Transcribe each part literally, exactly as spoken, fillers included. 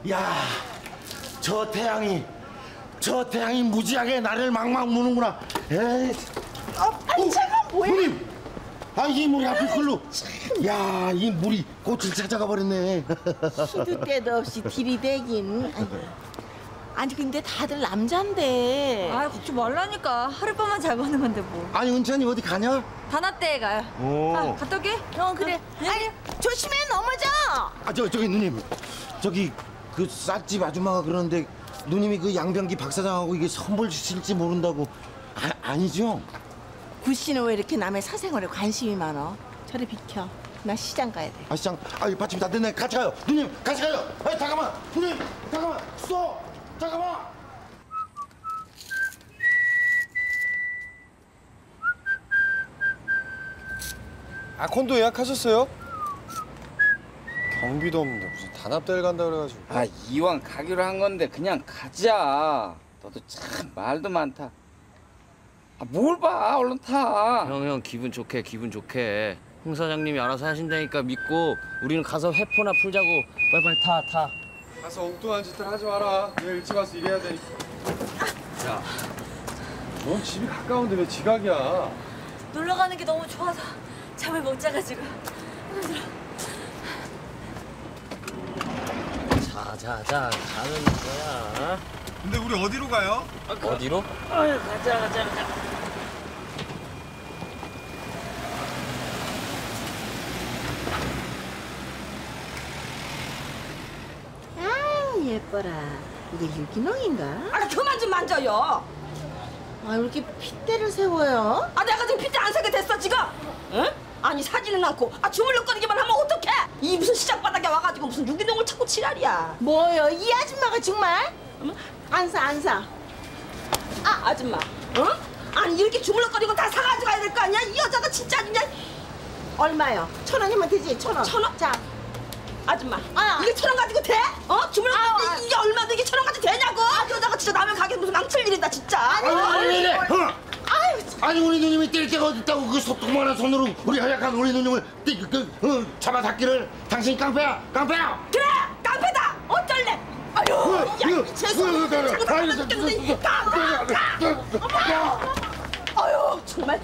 야, 저 태양이, 저 태양이 무지하게 나를 막막 무는구나. 에이. 어, 아니 제가 뭐야? 누님, 아 이 물이 앞이 글로. 야, 이 물이 꽃을 찾아가 버렸네. 시도 때도 없이 들이대긴. 아니 근데 다들 남잔데. 아 걱지 말라니까. 하룻밤만 잘 보는 건데 뭐. 아니 은찬이 어디 가냐? 단합대에 가요. 오. 아, 갔다 올게. 어 그래. 어, 아니 조심해 넘어져. 아 저 저기 누님, 저기 그 쌀집 아줌마가 그러는데 누님이 그 양변기 박 사장하고 이게 선볼 주실지 모른다고. 아, 아니죠? 구 씨는 왜 이렇게 남의 사생활에 관심이 많어? 저리 비켜. 나 시장 가야 돼. 아 시장, 아 받침 다 됐네. 같이 가요. 누님 같이 가요. 아 잠깐만, 누님 잠깐만. 쏘, 잠깐만. 아 콘도 예약하셨어요? 경비도 없는데 무슨 단합대를 간다 그래가지고. 아 이왕 가기로 한 건데 그냥 가자. 너도 참 말도 많다. 아 뭘 봐, 얼른 타. 형, 형 기분 좋게 기분 좋게. 홍 사장님이 알아서 하신다니까 믿고 우리는 가서 회포나 풀자고. 빨리빨리 타 타. 가서 엉뚱한 짓들 하지 마라. 내일 일찍 와서 일해야 되니까. 야, 넌 집이 가까운데 왜 지각이야? 놀러 가는 게 너무 좋아서 잠을 못 자가지고. 자, 자, 자, 가는 거야. 근데 우리 어디로 가요? 어디로? 어휴, 가자 가자 가자. 아 예뻐라. 이게 유기농인가? 아 그만 좀 만져요. 아 왜 이렇게 핏대를 세워요? 아 내가 지금 핏대 안 세게 됐어 지금. 응? 아니 사지는 않고 아 주물럭거리기만 하면 어떡해? 이 무슨 시장 바닥에 와가지고 무슨 유기농을 찾고 지랄이야. 뭐요? 이 아줌마가 정말? 안 사, 안 사. 아 아줌마, 응? 아니 이렇게 주물럭거리고 다 사가지고 가야 될 거 아니야? 이 여자가 진짜 그냥. 얼마요? 천 원이면 되지, 천 원. 천 원? 자, 아줌마, 아, 이게 천 원 가지고 돼? 어? 주물럭거리 아, 아. 이게 얼마인데 이게 천 원 가지고 되냐고? 아, 그 여자가 진짜 남의 가게 무슨 망칠 일이다 진짜. 아니 아니 아니. 어. 아유, 아니 우리 누님이 뗄 데가 어딨다고 그 소통만한 손으로 우리 허약한 우리 누님을 띠, 그, 그, 잡아닫기를. 당신 깡패야, 깡패야. 그래, 깡패다. 어쩔래? 아유, 야, 죄송해요. 아유, 정말.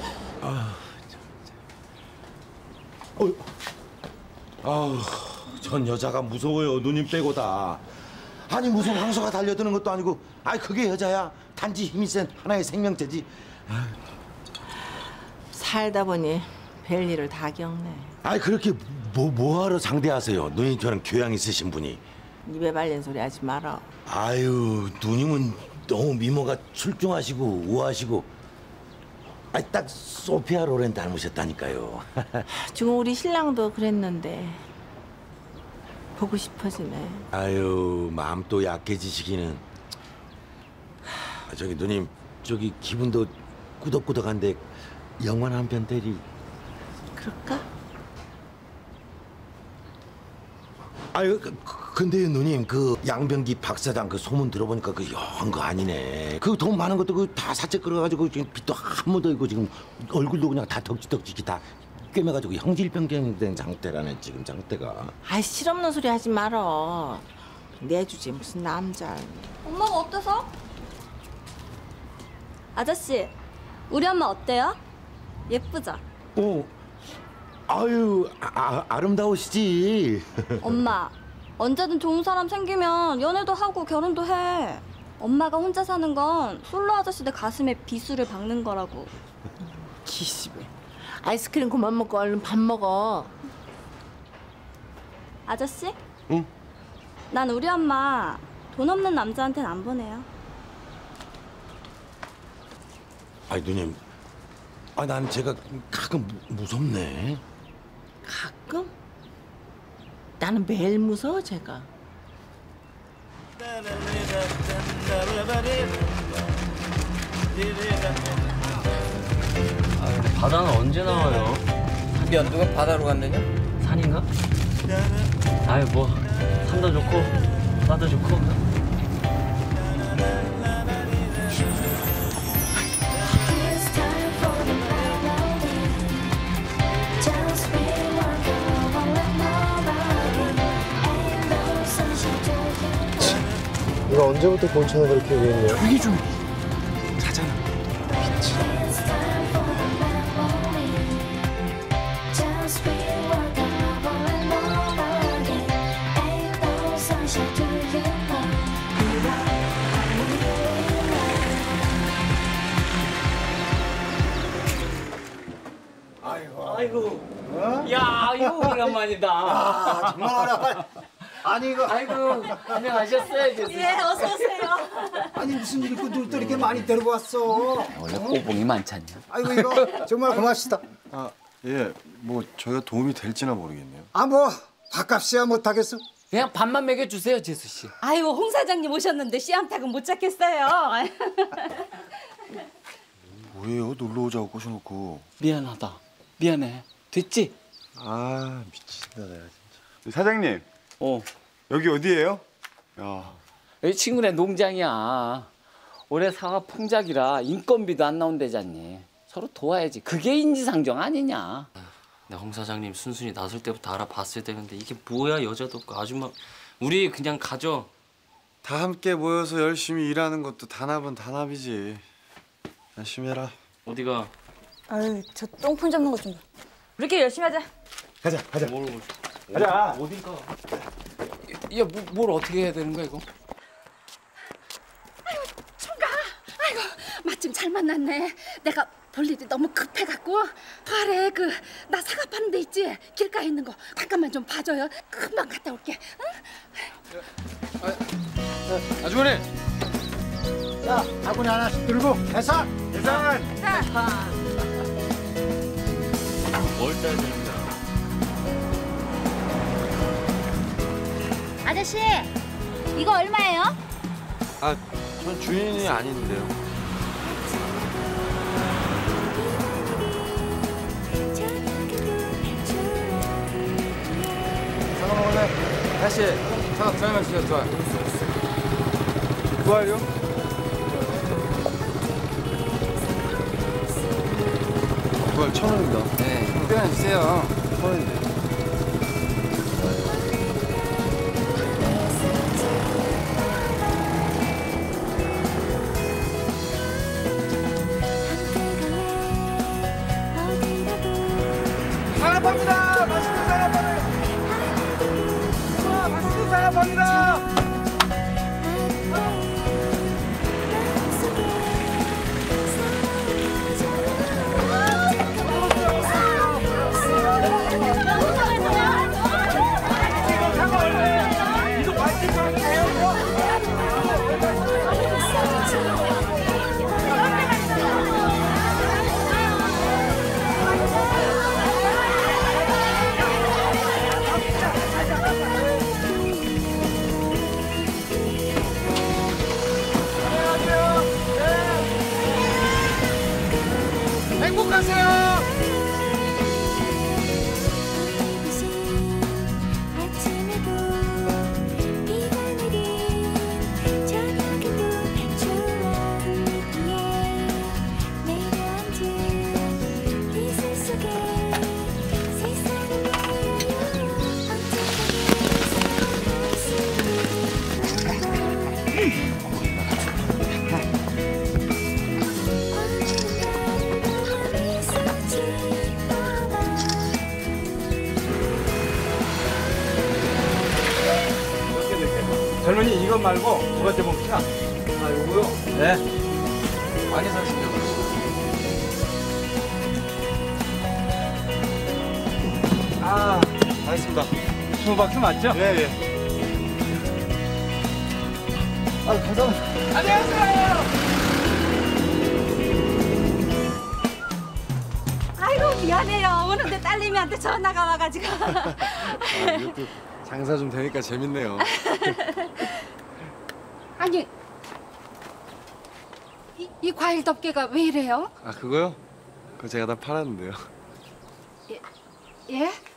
아우, 전 여자가 무서워요. 누님 빼고 다. 아니 무슨 황소가 달려드는 것도 아니고. 아이 그게 여자야. 단지 힘이 센 하나의 생명체지. 살다 보니 별일을 다 겪네. 아이 그렇게 뭐 뭐하러 상대하세요? 누님처럼 교양 있으신 분이. 입에 발린 소리 하지 마라. 아유 누님은 너무 미모가 출중하시고 우아하시고. 아이 딱 소피아 로렌 닮으셨다니까요. 지금 우리 신랑도 그랬는데 보고 싶어지네. 아유 마음 또 약해지시기는. 아, 저기 누님 저기 기분도 꾸덕꾸덕한데 영화 한 편 때리. 그럴까? 아유 그, 근데 누님 그 양변기 박 사장 그 소문 들어보니까 그 영 거 아니네. 그 돈 많은 것도 그 다 사채 끌어가지고 지금 빚도 한 번 더 있고 지금 얼굴도 그냥 다 덕지덕지 다 꿰매가지고 형질병경된 상태라네 지금 상태가. 아이 실없는 소리 하지 말어. 내주지 무슨 남자. 엄마가 어때서? 아저씨, 우리 엄마 어때요? 예쁘죠? 어, 아유 아, 아름다우시지. 엄마, 언제든 좋은 사람 생기면 연애도 하고 결혼도 해. 엄마가 혼자 사는 건 솔로 아저씨들 가슴에 비수를 박는 거라고. 기집애. 아이스크림 그만 먹고 얼른 밥 먹어. 아저씨? 응? 난 우리 엄마 돈 없는 남자한테는 안 보내요. 아이 누님, 아 난 제가 가끔 무, 무섭네. 가끔? 나는 매일 무서워 제가. 아, 바다는 언제 나와요? 연두가 바다로 간다냐? 산인가? 아유 뭐 산도 좋고 바다도 좋고. 내가 언제부터 본천을 그렇게 얘기했냐? 조용히 좀 자잖아. 아이고. 야, 이거 오랜만이다. 아, 정말 오랜만. 아니 이거 아이고, 안녕하셨어요, 예, 어서 오세요. 아니 무슨 일 있고 또 이렇게 많이 데리고 왔어? 원래 꼬봉이 많지 않냐? 아이고 이거 정말 고맙시다. 아, 예, 뭐 저희가 도움이 될지나 모르겠네요. 아 뭐 밥값이야 못하겠어. 그냥 밥만 먹여주세요, 재수 씨. 아이고, 홍 사장님 오셨는데 씨암탉은 못 잡겠어요. 뭐예요? 놀러 오자고 꼬셔놓고. 미안하다. 미안해. 됐지? 아, 미친다 내가 진짜. 사장님, 어. 여기 어디예요? 야, 여기 친구네 농장이야. 올해 사과 풍작이라 인건비도 안 나온대잖니. 서로 도와야지. 그게 인지상정 아니냐. 내가 홍 사장님 순순히 나설 때부터 알아봤어야 되는데 이게 뭐야 여자도 없고 아줌마. 우리 그냥 가죠. 다 함께 모여서 열심히 일하는 것도 단합은 단합이지. 열심히 해라. 어디가? 아유, 저 똥폰 잡는 거 좀. 우리끼리 열심히 하자. 가자, 가자. 뭘, 가자. 어딘가? 야, 뭐, 뭘 어떻게 해야 되는 거야, 이거? 총각, 아이고 마침 잘 만났네. 내가 볼 일이 너무 급해갖고 가래 그 나 사과 파는 데 있지? 길가에 있는 거 잠깐만 좀 봐줘요. 금방 갔다 올게. 응? 아주머니. 자, 바구니 하나씩 들고 해서. 대상은. 뭘 따야 되는 거야? 아저씨, 이거 얼마예요? 아, 전 주인이 아닌데요. 사과 먹을래? 다시 사과 두 알만 주세요. 두 알. 두 알요? 두 알 천 원입니다. 네. 두 알만 주세요. 천 원인데. 사과팝니다. 맛있는 사과팝니다. 와, 맛있는 사과팝니다. 행복하세요. 젊은이 이것 말고 두 번째 봅시다. 아, 요거요? 네. 많이 사시네요. 아, 알겠습니다. 스무 박스 맞죠? 예, 예. 아, 감사합니다. 안녕하세요. 아이고 미안해요. 오는데 딸내미한테 전화가 와가지고. 아, 이것도 장사 좀 되니까 재밌네요. 아니 이, 이 과일 덮개가 왜 이래요? 아, 그거요? 그거 제가 다 팔았는데요. 예?